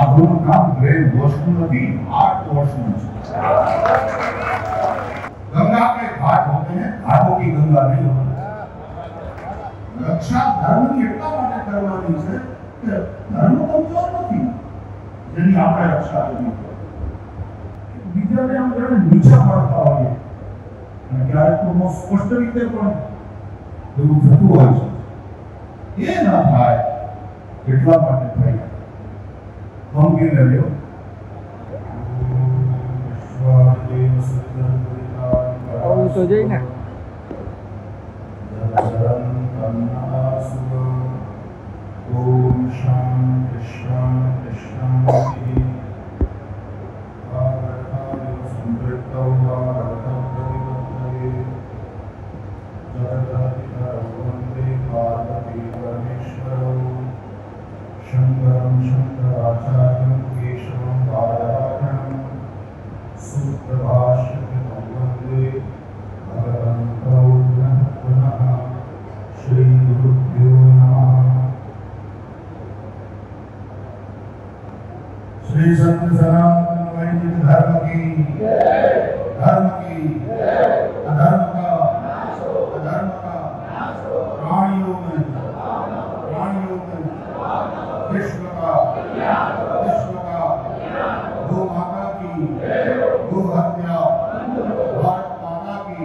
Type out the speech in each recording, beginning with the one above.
સાધુનું કામ બ્રેન વોશનું નથી, હાર્ટ વોશનું છે। गंगा के घाट होते हैं, घाटों की गंगा नहीं होती। रक्षा धर्म की એટલા માટે કરવાની છે કે ધર્મ કમજોર નથી જેની આપણે રક્ષા કરવી પડે। બીજાને આમ જાણે નીચા પાડતા હોઈએ અને ક્યારેક તો બહુ સ્પષ્ટ રીતે પણ એવું થતું હોય છે। એ ના થાય એટલા માટે થઈ ગંભીર રહ્યો। તો જઈ ને ओम शांति शांति शांति। शंकरं शंकराचार्यं केशवं बादरायणं सूत्रभाष्यकृतं वन्दे भगवन्तौ पुनः पुनः। श्री गुरुभ्यो नमः। श्री सत्य सनातन वैदिक धर्म की अधर्म का प्राणियों में विश्व का गो माता की गो हत्या भारत माता की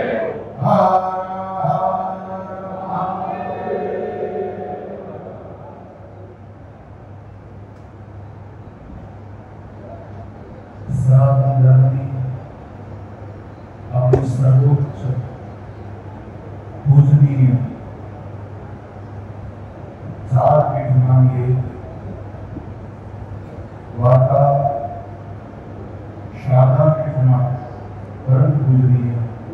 सनातन धर्म की अपनी सर्वोच्च पूजनीय चार पीठ मानिए वार्ता शारदा पीठना परम पूजनीय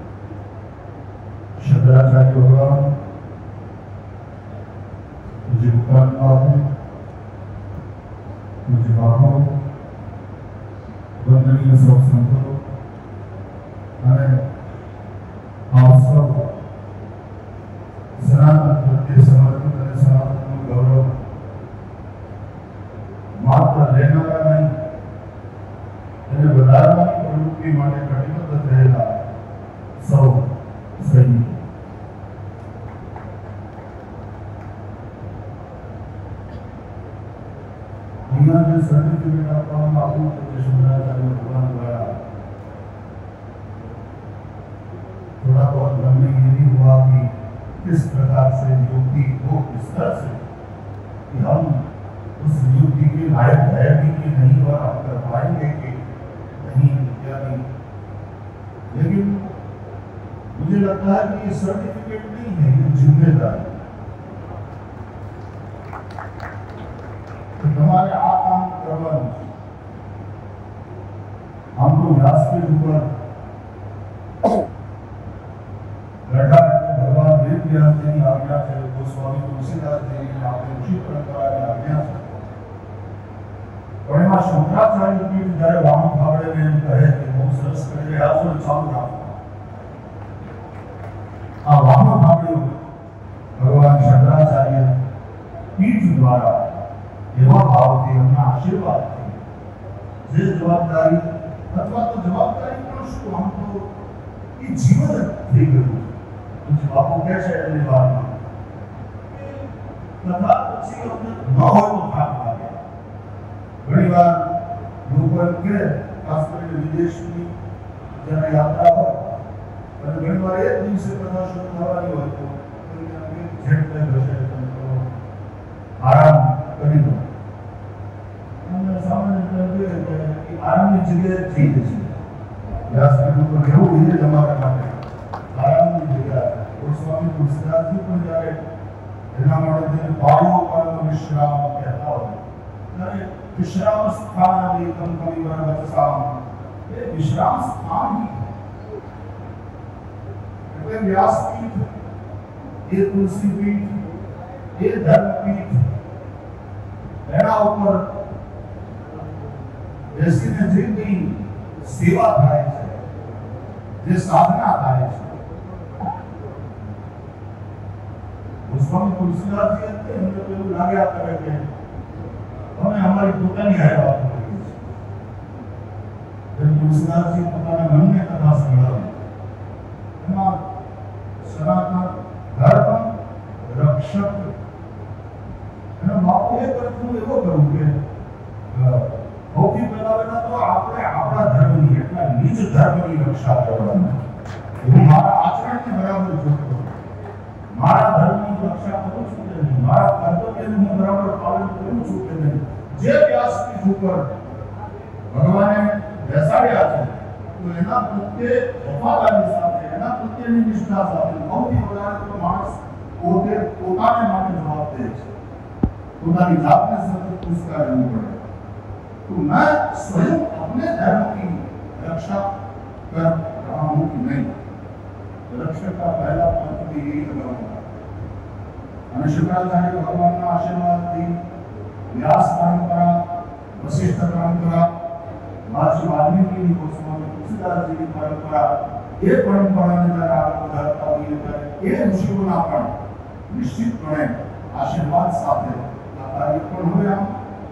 शंकराचार्य भगवान मुझे उपकार बाबू मुझे बाबू वंदनीय सब संतो અને આપ સૌ સનાતન પ્રત્યે સમર્પિત અને સનાતનનું ગૌરવ માત્ર લેનારા નહીં એને વધારવાની પ્રવૃત્તિ માટે કટિબદ્ધ થયેલા સૌ સૈનિકો। અહીંયા જે સર્ટિફિકેટ આપવામાં આવ્યું છે તે શંકરાચાર્ય ભગવાન દ્વારા थोड़ा बहुत हमने ये भी हुआ कि किस प्रकार से नियुक्ति हो, किस तरह से कि हम उस नियुक्ति के लायक है भी कि नहीं और हम कर पाएंगे कि नहीं इत्यादि। लेकिन मुझे लगता है कि ये सर्टिफिकेट नहीं है, ये जिम्मेदारी। तो हमारे आ काम करवाना हमको व्यासपीठ ऊपर लड़ा भगवान वेद व्यास जी की आज्ञा है, गोस्वामी तुलसीदास जी की आपने ऋषि परंपरा की आज्ञा है। और एમાં શંકરાચાર્ય પીઠ જ્યારે વામન ભાવડે એમ કહે કે બહુ સરસ કરી રહ્યા છો ચાલુ રાખો। આ વામન ભાવડે ભગવાન શંકરાચાર્ય પીઠ દ્વારા એવા ભાવથી એમના આશીર્વાદથી જે જવાબદારી અથવા તો જવાબદારી પણ શું આમ તો એ જીવન થઈ ગયું। बापू कैसे अगली बार में तथा अच्छी अपने न हो तो भाग भागे। घड़ी बार लोगों के खास करके विदेश की जब यात्रा हो और घड़ी बार एक दिन से पता शुरू हुआ नहीं हो तो जेट में बैठे तो आराम करी दो। हमने सामने करते कि आराम की जगह चाहिए थी। व्यास के ऊपर क्यों ये जमा करना है आराम की जगह गोस्वामी तुलसीदास जी पर जाए एना माटे તેને પાયો પરનો વિશ્રામ કહેતા હોય ત્યારે વિશ્રામ સ્થાન એકમ કવિવર વચસામ એ વિશ્રામ સ્થાન એટલે વ્યાસપીઠ એ તુલસીપીઠ એ ધર્મપીઠ એના ઉપર બેસીને જે કંઈ સેવા થાય છે જે સાધના થાય છે गोस्वामी तुलसीदास जी हमने तो लागया करे के અમે અમારી પોતાની હારે વાતો કરીએ છીએ તુલસીદાસજી પોતાના મનને કથા સંભળાવી એમાં સનાતન ધર્મ રક્ષક એનો બાપુ એ પ્રશ્ન એવો કર્યું કે સૌથી પહેલા તો આપણે આપણા ધર્મની એટલા નીચ ધર્મની રક્ષા કરવાની હું મારા આચરણને બરાબર જોતો મારા ધર્મની રક્ષા કરું છું કે નહીં મારા કર્તવ્યનું હું બરાબર પાલન કરું છું કે નહીં જે વ્યાસપીઠ ઉપર ભગવાને બેસાડ્યા છે તો એના પ્રત્યે વફાદારી સાથે એના પ્રત્યેની નિષ્ઠા સાથે સૌથી વધારે તો માણસ પોતે પોતાને માટે જવાબ દે છે પોતાની જાતને સતત પૂછતા રહેવું પડે तो मैं स्वयं अपने धर्म की रक्षा कर रहा हूं कि नहीं रक्षक का पहला मंत्र भी यही लगाऊंगा અને શુક્રાચાર્ય ભગવાનના આશીર્વાદથી વ્યાસ પરંપરા વશિષ્ઠ પરંપરા મહર્ષિ વાલ્મીકીની ગોસ્વામી તુલસીદાસજીની પરંપરા એ પરંપરાને જ્યારે આગળ વધારતા હોઈએ ત્યારે એ ઋષિઓના પણ નિશ્ચિતપણે આશીર્વાદ સાથે આ કાર્ય પણ હવે આમ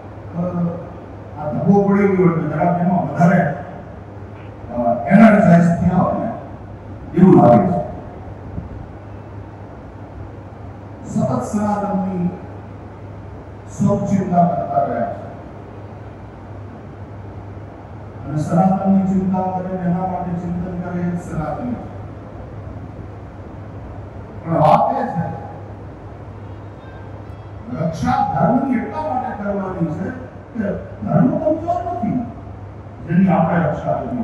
આ ધબ્બો પડી ગયો એટલે જરાક એમાં વધારે એનર્જાઇઝ થયા હોય ને એવું લાગે છે સતત સનાતનની સૌ ચિંતા કરતા રહ્યા છે અને સનાતનની ચિંતા કરે એના માટે ચિંતન કરે એ સનાતન પણ વાત એ છે રક્ષા ધર્મની એટલા માટે કરવાની છે કે ધર્મ કમજોર નથી જેની આપણે રક્ષા કરવી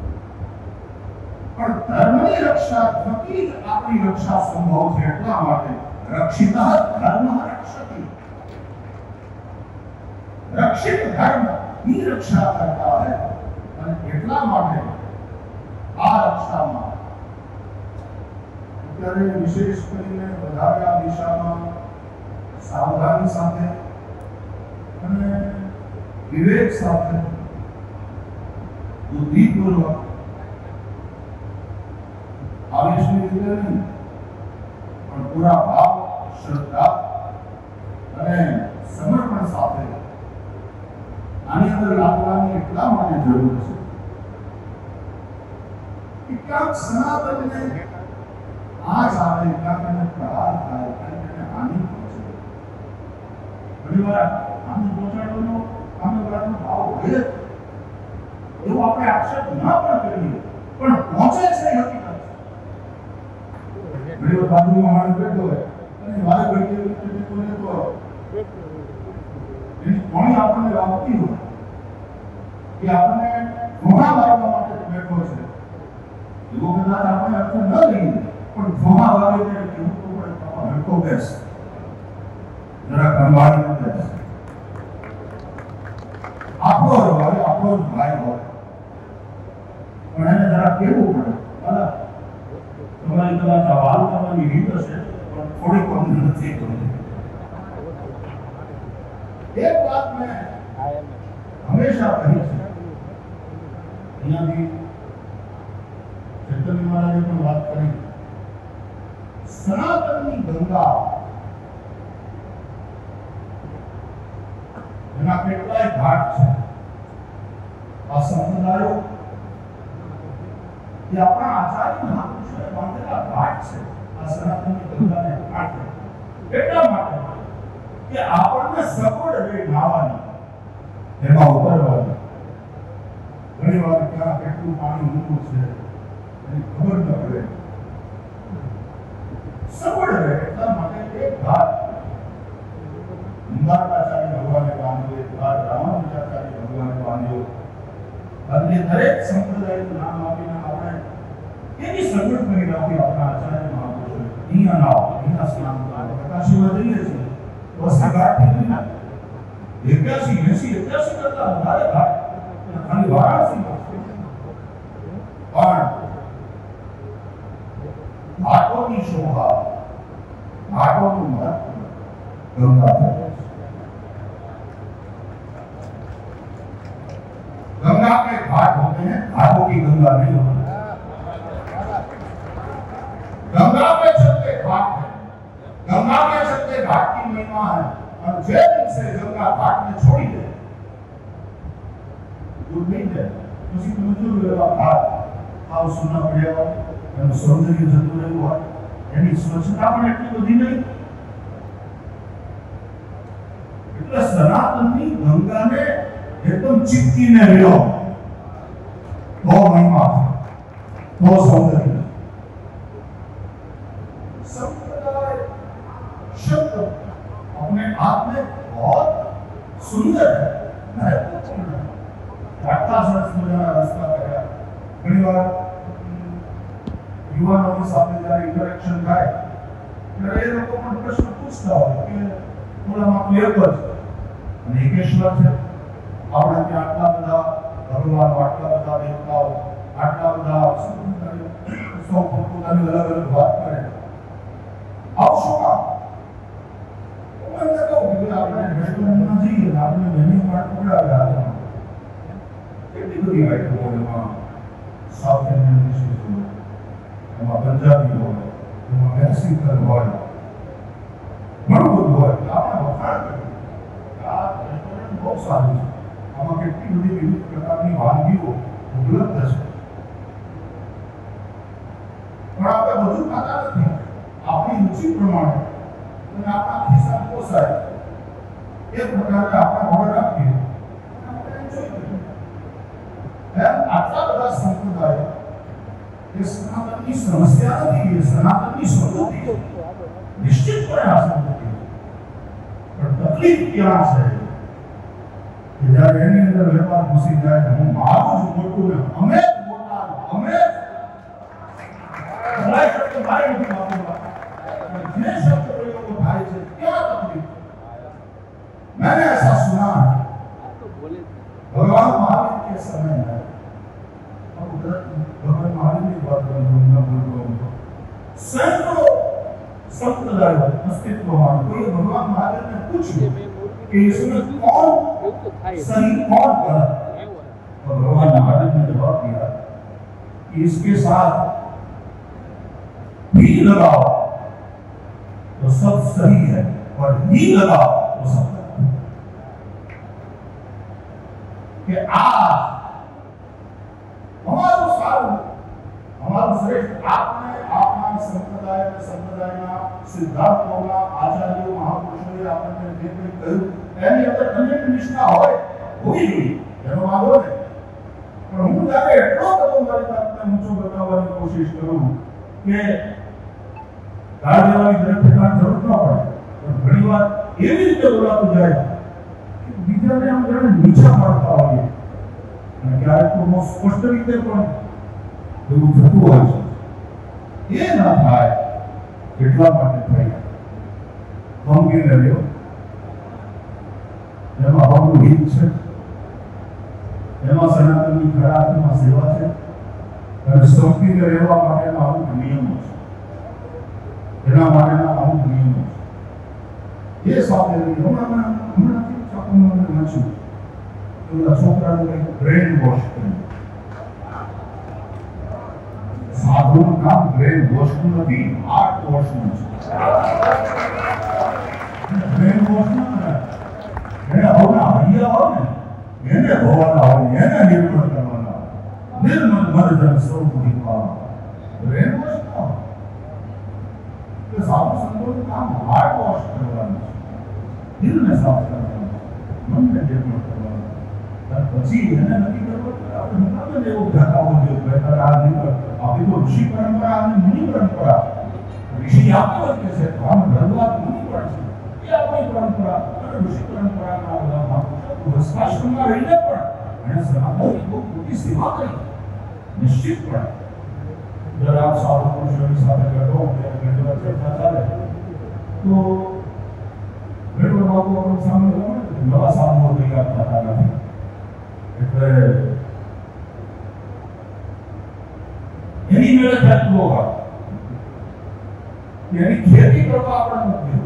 પણ ધર્મની રક્ષા થકી જ આપણી રક્ષા સંભવ છે એટલા માટે રક્ષિત ધર્મ રક્ષતી રક્ષિત ધર્મ ની રક્ષા કરતા હૈ અને એટલા માટે આ રક્ષામાં અત્યારે વિશેષ કરીને વધારે આ દિશામાં સાવધાની સાથે અને વિવેક સાથે બુદ્ધિપૂર્વક આવેશની રીતે નહીં પણ પૂરા ભાવ શ્રદ્ધા અને સમર્પણ સાથે આની અંદર લાગવાની એટલા માટે જરૂર છે કે ક્યાંક સનાતનને આજ આવે ક્યાંક એને પ્રહાર થાય ક્યાંક એને હાનિ પહોંચે ઘણી વાર હાનિ પહોંચાડવાનો સામેવાળાનો ભાવ હોય એવો આપણે આક્ષેપ ના પણ કરીએ પણ પહોંચે છે એ હકીકત છે ઘણી વાર બાજુમાં માણસ બેઠો હોય અને વારે ઘડીએ કોઈને તો એની કોણી આપણને વાગતી હોય કે આપણને ઘોડા મારવા માટે બેઠો છે એવો કદાચ આપણે અર્થ ન લઈએ પણ ઘોડા વાગે ત્યારે કેવું તો પડે હલકો બેસ જરા કંબાળી બેસ આપણો હોય આપણો જ ભાઈ હોય પણ એને જરા કેવું પડે બરાબર તમારી કદાચ આ વાત કરવાની રીત હશે પણ થોડીક અમને નથી ગમતી એક વાત મેં હંમેશા કહી છે અહીંયાથી ચૈતન્ય મહારાજે પણ વાત કરી સનાતનની ગંગા એના કેટલાય ઘાટ છે આ સંપ્રદાયો એ આપણા આચાર્ય મહાપુરુષોએ બાંધેલા ઘાટ છે આ સનાતનની ગંગાને ઘાટ એટલા માટે કે આપણને સગવડ રહે નાવાની એમાં ઉતરવાની ઘણી વાર ક્યાં કેટલું પાણી ઊંડું છે એની ખબર ન પડે સગવડ રહે એટલા માટે એક ઘાટ મુંદાતાચાર્ય ભગવાને બાંધ્યો એક ઘાટ રામાનુજાચાર્ય ભગવાને બાંધ્યો અને દરેક સંપ્રદાયનું નામ આપીને આપણે એની સગવડ કરી રાખી આપણા આચાર્ય મહાપુરુષોએ અહીંયા નાવ અહીંયા સ્નાન કરો પ્રકાશીમાં જઈએ છીએ તો ઘાટ ના 81 કરતા વધારે ઘાટ ખાલી વારાણસીમાં પણ ઘાટોની શોભા घाटों में गंगा गंगा के घाट होते हैं, घाटों की गंगा नहीं होती। गंगा के चलते घाट है, गंगा के चलते घाट की महिमा है। और जय दिन से गंगा घाट में छोड़ी દૂર નહીં જાય પછી તમે જોયું એવા ભાત આવ સોના પડ્યા હોય એનું સૌંદર્ય જતું રહ્યું હોય એની સ્વચ્છતા પણ એટલી બધી નહીં એટલે સનાતનની ગંગાને એકદમ ચીપકીને રહ્યો તો મહિમા તો સૌંદર્ય संप्रदाय शब्द अपने आप में बहुत सुंदर है महत्वपूर्ण है आटला सरस मजाना रस्ता કર્યા ઘણીવાર યુવાનોની સાથે જ્યારે ઇન્ટરેક્શન થાય ત્યારે એ લોકો પણ પ્રશ્ન પૂછતા હોય કે ઓલામાં તો એક જ અને એકેશ્વર છે આપણે ત્યાં આટલા બધા ભગવાન આટલા બધા દેવતાઓ આટલા બધા સૌ પોતાની અલગ અલગ વાત કરે આવશોમાં મને કહું કે આપણે રેસ્ટોરન્ટમાં જઈએ આપણે મેન્યુ કાર્ડ પકડાવ્યા એટલી બધી આઈટમો એમાં સાઉથ ઇન્ડિયન ડિશિસ હોય એમાં પંજાબી હોય એમાં મેક્સિકન હોય ઘણું બધું હોય આપણે વખાણ કરીએ આ રેસ્ટોરન્ટ બહુ સારું છે આમાં કેટલી બધી વિવિધ પ્રકારની વાનગીઓ ઉપલબ્ધ છે પણ આપણે બધું ખાતા નથી આપણી રુચિ પ્રમાણે અને આપણા ખિસ્સા પોસાય એ પ્રકારે આપણે ઓર્ડર આપીએ આટલા બધા સંપ્રદાયો એ સનાતનની સમસ્યા નથી એ સનાતનની સમૃદ્ધિ છે નિશ્ચિતપણે આ સમૃદ્ધિ પણ તકલીફ ક્યાં છે કે જ્યારે એની અંદર વેપાર ઘૂસી જાય હું મારું જ મોટું ને અમે જ મોટા અમે શબ્દ બહાર નથી વાપરવા જે शब्द प्रयोग भाई से क्या तकलीफ मैंने ऐसा सुना है भगवान महावीर के समय में भगवान महावीर की बात कर रहा हूं सैकड़ों संप्रदायों अस्तित्ववान कोई भगवान महावीर ने पूछा कि इसमें कौन सही कौन गलत तो भगवान महावीर ने जवाब दिया कि इसके साथ भी लगाओ तो सब सही है और ही लगा तो सब कि आज हमारो सारू हमारो श्रेष्ठ आपने आपना संप्रदाय में संप्रदायना सिद्धांतोना आचार्यों महापुरुषोએ આપણને જે કંઈ કહ્યું એની અંદર અનન્ય નિષ્ઠા હોય હોવી જોઈએ એનો વાંધો નહીં પણ હું જ્યારે એટલો બધો મારી જાતને ઊંચો બતાવવાની કોશિશ કરું કે ગાળ દેવાની દરેક પ્રકાર જરૂર ન પડે પણ ઘણી વાર એવી રીતે બોલાતું જાય કે બીજાને આમ જાણે નીચા પાડતા હોઈએ અને ક્યારેક તો બહુ સ્પષ્ટ રીતે પણ એવું થતું હોય છે એ ના થાય એટલા માટે થાય ગંભીર રહ્યો એમાં બહુ હિત છે એમાં સનાતનની ખરા અર્થમાં સેવા છે અને સંપીને રહેવા માટેના અમુક નિયમો છે એના માટેના અમુક નિયમો છે એ સાથે હમણાંથી છાપામાં વાંચ્યું કે ઓલા છોકરાનું કંઈક બ્રેન વોશ કર્યું સાધુનું કામ બ્રેન વોશનું નથી હાર્ટ વોશનું છે બ્રેન વોશનું એને હોના હૈયા હોય ને એને ધોવાના હોય એને નિર્મળ કરવાના નિર્મળ મરજન સૌ બ્રેન વોશ तो साधु संतों का काम हार्ट वॉश करवाना है दिल में साफ करवाना मन में निर्मल करवाना और પછી એને નક્કી કરવું આપણે નકામે જેવો ઘટાવો જો બેટર આ નહીં કરતા આપણી તો ઋષિ પરંપરા અને મુનિ પરંપરા ઋષિ આપતો કે છે તો આમ ધર્મવાદ મુનિ પણ છે એ આપણી પરંપરા અને ઋષિ પરંપરાના બધા મહાપુરુષો વસ્ત્રાશ્રમમાં રહીને પણ એને સનાતનની બહુ મોટી સેવા કરી નિશ્ચિતપણે जरा आप साधु पुरुषों के साथ बैठो घंटे बाद चर्चा चाले तो घंटे बाबू अपन सामने नवा साधु तैयार થતા નથી એટલે એની મેળે થતું હોगा એની ખેતી કરવા આપણે મૂક્યું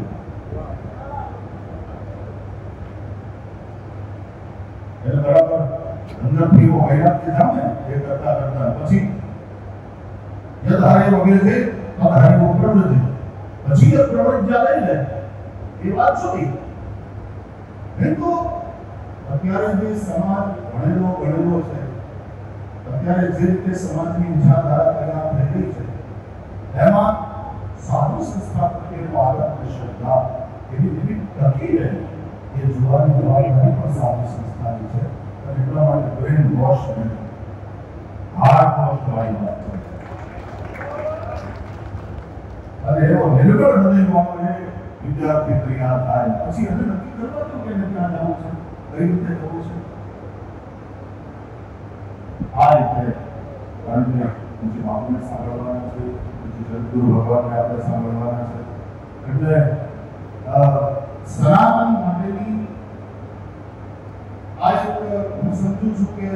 એટલે બરાબર અંદરથી वो હયાત કે જામે એ કરતા કરતા પછી यदहारे वगैरह थे तदहारे वो प्रवृत्त थे પછી એ પ્રવૃત્તિ લઈ લે એ વાત છોડી પરંતુ અત્યારે જે સમાજ ભણેલો ગણેલો છે, અત્યારે જે રીતે સમાજની વિચારધારા તૈયાર થઈ રહી છે, એમાં સાધુ સંસ્થા પ્રત્યેનો આદર અને શ્રદ્ધા એવી રીતે ટકી રહે એ જોવાની જવાબદારી પણ સાધુ સંસ્થાની છે. અને એટલા માટે બ્રેન વોશ અને હાર્ટ વોશ વાળી વાત છે. અને એવો નિર્બળ હૃદયવાળો એ વિદ્યાર્થી તૈયાર થાય પછી એને નક્કી કરવા દો કે એને ક્યાં જવું છે, કઈ રીતે જવું છે. આ રીતે કારણ કે પછી બાપુને સાંભળવાના છે, પછી જગદુરુ ભગવાનને આપણે સાંભળવાના છે. એટલે સનાતન માટેની આ એક હું સમજુ છું કે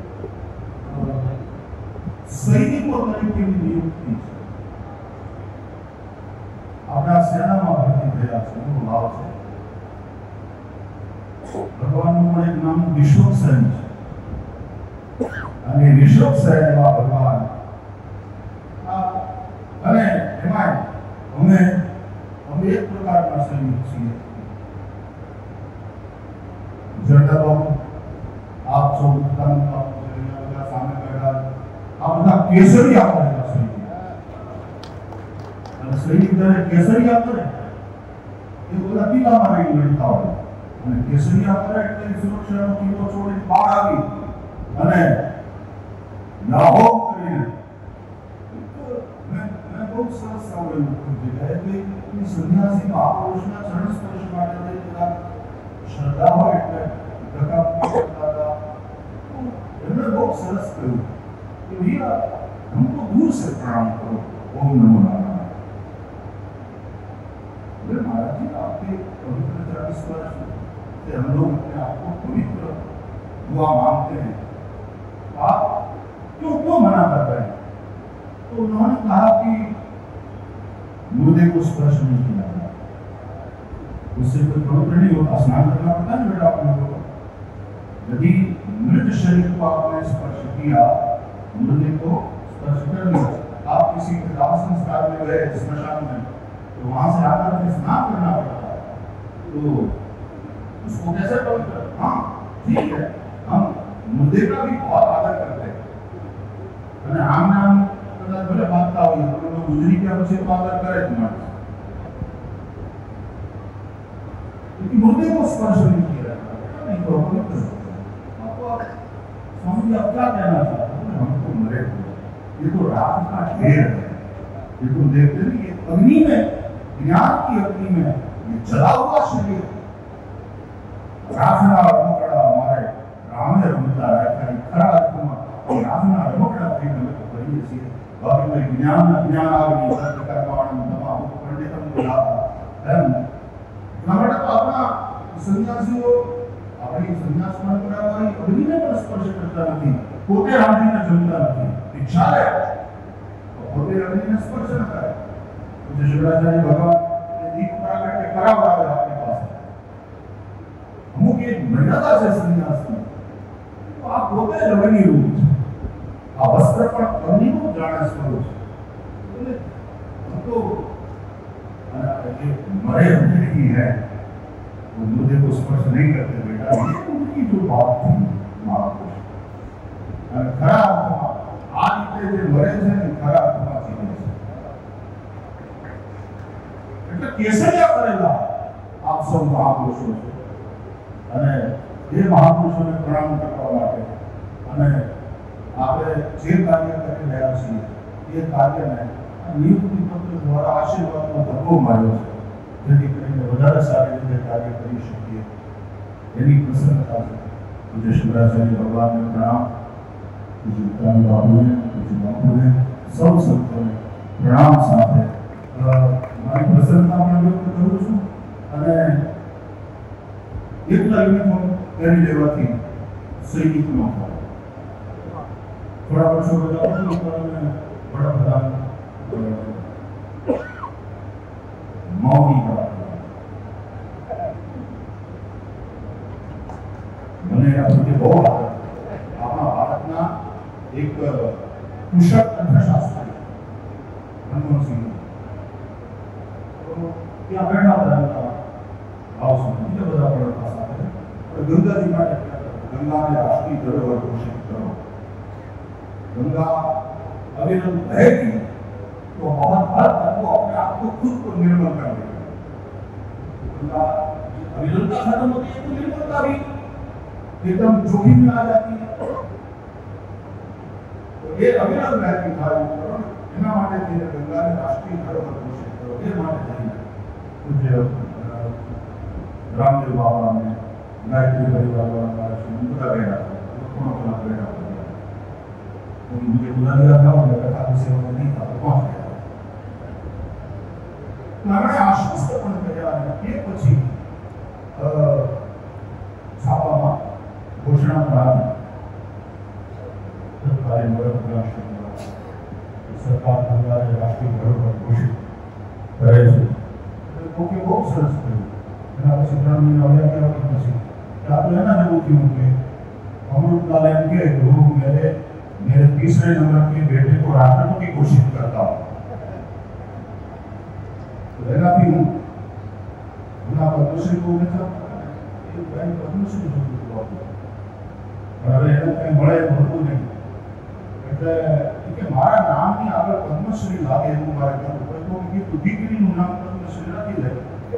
સૈનિકો તરીકેની નિયુક્તિ છે. આપણા સેનામાં ભરતી થયા છે એનો ભાવ છે. ભગવાનનું પણ એક નામ વિશ્વક્સેન છે અને વિશ્વક્સેન એવા ભગવાન અને એમાં અમે એક પ્રકારના સૈનિક છીએ. જનરલ બાબુ આપ સૌ બધા સામે બેઠા આ બધા કેસરિયા કરેલા સૈનિક. સૈનિક જ્યારે કેસરિયા કરે એ બધા કિલ્લામાં રહી લડતા હોય અને કેસરિયા કરે એટલે સુરક્ષાનો કિલ્લો છોડીને બહાર આવી અને લાહોર કરીને મેં બહુ સરસ સાંભળેલું જગ્યાએ કે સંન્યાસી મહાપુરુષના ચરણ સ્પર્શ માટે બધા શ્રદ્ધા હોય એટલે ધક્કા કરતા હતા. એમણે બહુ સરસ કહ્યું કે ભૈયા हमको दूर से प्रणाम करो, ओम नमो नारायण. महाराज जी आपके पवित्र चरण स्पर्श से हम लोग अपने आप को पवित्र हुआ मानते हैं, आप क्यों मना कर रहे हैं? तो उन्होंने कहा कि मुर्दे को स्पर्श नहीं किया, उससे कोई पवित्र नहीं होता. स्नान करना पड़ता है बेटा आप लोगों को. यदि मृत शरीर को आपने स्पर्श किया, मुर्दे को स्पर्श कर लिया, आप किसी दाह संस्कार में गए स्मशान में तो वहां से आकर के स्नान करना पड़ता है, तो उसको कैसे पवित्र? हाँ ठीक है, हम मुर्दे का भी बहुत आदर करते हैं અને આમ નામ કદાચ ભલે ભાગતા હોઈએ પણ ગુજરી ગયા પછી તો આદર કરે જ માણસ. क्योंकि मुर्दे को स्पर्श नहीं किया जाता, नहीं तो पवित्र. आपको स्वामी आप क्या कहना चाहते हैं? हम तो मरे हुए, ये तो रात का ढेर है, ये तो देखते नहीं ये अग्नि में, ज्ञान की अग्नि में ये जला हुआ शरीर. राजना रमकड़ा हमारे रामे रमता रहता है खरा अर्थમાં રાजना રમકડા થઈને અમે તો કરીએ છીએ. બાકી મેં જ્ઞાન આગની સત્ય કર્મવાળું તમામ પંડિતમ બોલાવા એમ. એટલા માટે તો આપણા સંન્યાસીઓ આપણી સંન્યાસ પરંપરાવાળી અગ્નિને પણ સ્પર્શ કરતા નથી, પોતે રાંધીને જમતા નથી. ઈચ્છા લે તો પોતે અગ્નિને સ્પર્શ ન કરે. પૂજ્ય શિવરાચાર્ય ભગવાન એ દીપ પ્રાગટ્ય કરાવડાવે આપણી પાસે. અમુક એક મર્યાદા છે સંન્યાસની, તો આ પોતે જ અગ્નિ રૂપ છે. આ વસ્ત્ર પણ અગ્નિનું જાણે સ્વરૂપ છે. એટલે તો मरे हुए ही है वो मुर्दे को स्पर्श नहीं करते बेटा. ये उनकी जो बात थी महापुरुष खरा अर्थમાં આ રીતે જે મરે છે ને ખરા અર્થમાં જીવે છે. એટલે કેસરિયા કરેલા આપ સૌ મહાપુરુષો છે અને એ મહાપુરુષોને પ્રણામ કરવા માટે અને આપણે જે કાર્ય કરી રહ્યા છીએ એ કાર્યને નિયુક્તિ પત્ર દ્વારા આશીર્વાદનો ધક્કો માર્યો છે, જેથી કરીને વધારે સારી રીતે કાર્ય કરી શકીએ એની પ્રસન્નતા છે. પૂજ્ય શિવરાચાર્ય ભગવાનને પ્રણામ, પૂજ્ય ઉત્તાન બાપુને, પૂજ્ય બાપુને, સૌ સંતોને પ્રણામ સાથે મારી પ્રસન્નતા પણ વ્યક્ત કરું છું. અને એકલા યુનિફોર્મ પહેરી લેવાથી સૈનિકનો થોડા વર્ષો બધા વડાપ્રધાન મૌની મને એના પ્રત્યે બહુ આદર. આપણા ભારતના એક કુશળ અર્થશાસ્ત્રી મનમોહનસિંહ ત્યાં બેઠા હતા ભાવ સુધી બીજા બધા પણ સાથે ગંગાજી માટે गंगा ने राष्ट्रीय धरोहर घोषित करो। गंगा अविरल बहेगी तो बहुत हद तक वो अपने आप को खुद को निर्मल कर देगा। गंगा अविरलता खत्म होती है तो निर्मलता भी एकदम जोखिम में आ जाती है। तो ये अविरल बहती धारा करो एना माटे थઈને गंगा ने राष्ट्रीय धरोहर घोषित करो એ માટે થઈને પૂજ્ય रामदेव बाबा ने गायत्री परिवार वाला मुद्दा गया कौन कौन गया मुझे बुला लिया था और कथा की सेवा नहीं था तो पहुंच गया। हमें आश्वस्त पण કર્યા કે પછી છાપામાં ઘોષણા કરાવી સરકારી વડાપ્રધાન સરકાર ગંગાને રાષ્ટ્રીય ધરોહર ઘોષિત કરે છે તો કે બહુ સરસ થયું। એના પછી 3 મહિના આવ્યા કે પછી આપણે એના જેવું થયું કે अमृतलाल एम के गुरु मेरे तीसरे नंबर के बेटे को राष्ट्रपति घोषित करता हूँ। तो भी हूँ पद्मश्री को पद्मश्री મળે ભરતું નહીં એટલે કે મારા નામની આગળ પદ્મશ્રી લાગે એવું મારે કરવું પડે તો કીધું દીકરીનું નામ પદ્મશ્રી રાખી દે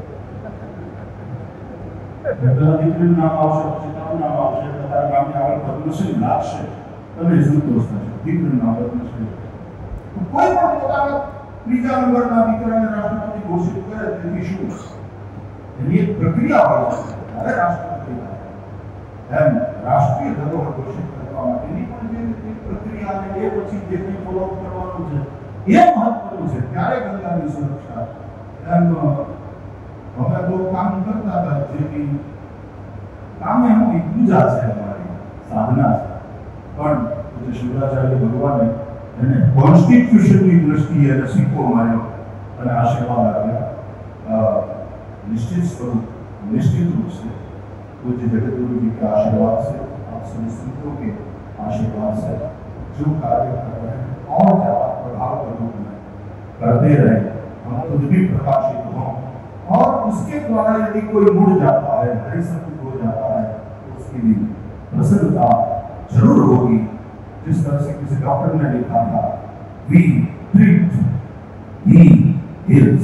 દીકરીનું નામ આવશે પછી તારું નામ આવશે એટલે તારા નામની આગળ પદ્મશ્રી લાગશે અને સંતોષ થશે દીકરીનું નામ પદ્મશ્રી કોઈ પણ પોતાના ત્રીજા નંબરના દીકરાને રાષ્ટ્રપતિ ઘોષિત કરે તેની શું એની એક પ્રક્રિયા હોય છે ત્યારે રાષ્ટ્રપતિ એમ રાષ્ટ્રીય ધરોહર ઘોષિત કરવા માટેની પણ જે પ્રક્રિયા અને એ પછી જે કંઈ ફોલો કરવાનું છે એ મહત્વનું છે ત્યારે ગંગાની સુરક્ષા એમ અમે તો કામ કરતા હતા જેથી કામ એનું પૂજા છે અમારી સાધના છે પણ પૂજ્ય શિવરાચાર્ય ભગવાને એને કોન્સ્ટિટ્યુશનની દ્રષ્ટિએ એને સિક્કો માર્યો અને આશીર્વાદ આપ્યા निश्चित स्वरूप निश्चित रूप से पूज्य जगतगुरु जी के आशीर्वाद से आप सभी संतों के आशीर्वाद से जो कार्य कर रहे हैं और ज्यादा प्रभाव के रूप में करते रहे हम खुद भी प्रकाशित हों और उसके द्वारा यदि कोई मुड़ जाता है हरिसंत हो जाता है तो उसकी भी प्रसन्नता जरूर होगी। जिस तरह से किसी डॉक्टर ने लिखा था वी ट्रीट ही हील्स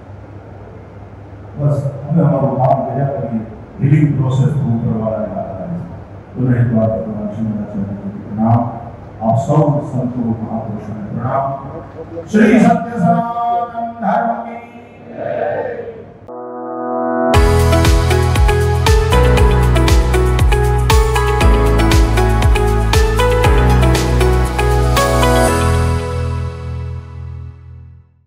बस हमें हमारा काम किया करिए हीलिंग प्रोसेस को ऊपर वाला निकाला है। तो एक बार भगवान शिवराचार्य जी के नाम आप सब संतों महापुरुषों में प्रणाम। श्री सत्य सनातन धर्म की